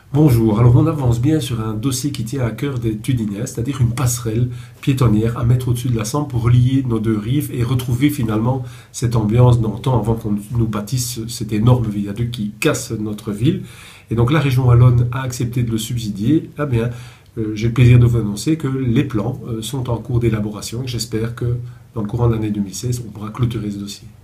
Bonjour, alors on avance bien sur un dossier qui tient à cœur des Tudiniens, c'est-à-dire une passerelle piétonnière à mettre au-dessus de la Sambre pour relier nos deux rives et retrouver finalement cette ambiance d'antan avant qu'on nous bâtisse cet énorme viaduc qui casse notre ville. Et donc la région wallonne a accepté de le subsidier. Eh bien, j'ai le plaisir de vous annoncer que les plans sont en cours d'élaboration et j'espère que dans le courant de l'année 2016, on pourra clôturer ce dossier.